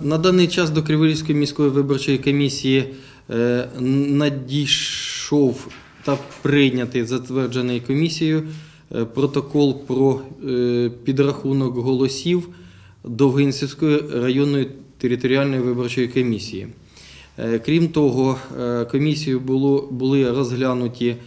На даний час до Криворізької міської виборчої комісії надійшов та прийнятий, затверджений комісією протокол про підрахунок голосів Довгинцівської районної територіальної виборчої комісії. Крім того, комісією були розглянуті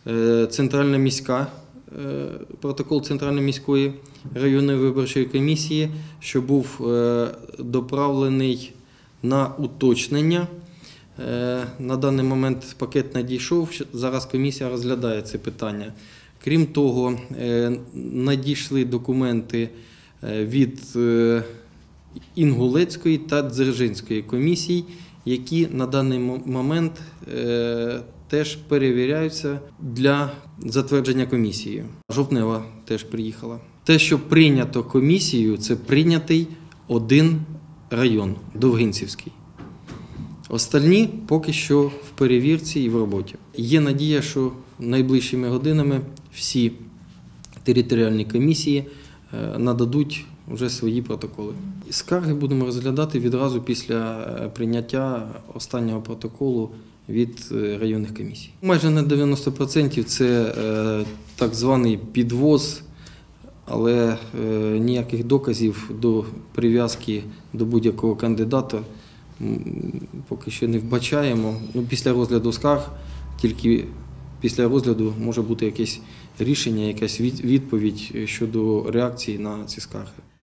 протокол Центральної міської районної виборчої комісії, що був доправлений на уточнення. На даний момент пакет надійшов, зараз комісія розглядає це питання. Крім того, надійшли документи від Інгулецької та Дзержинської комісій, які на даний момент теж перевіряються для затвердження комісією. Жовтнева теж приїхала. Те, що прийнято комісією, це прийнятий один район – Довгинцівський. Остальні поки що в перевірці і в роботі. Є надія, що найближчими годинами всі територіальні комісії нададуть вже свої протоколи. Скарги будемо розглядати відразу після прийняття останнього протоколу від районних комісій. Майже на 90% це так званий підвоз, але ніяких доказів до прив'язки до будь-якого кандидата поки що не вбачаємо. Після розгляду скарг, тільки після розгляду може бути якесь рішення, якась відповідь щодо реакції на ці скарги.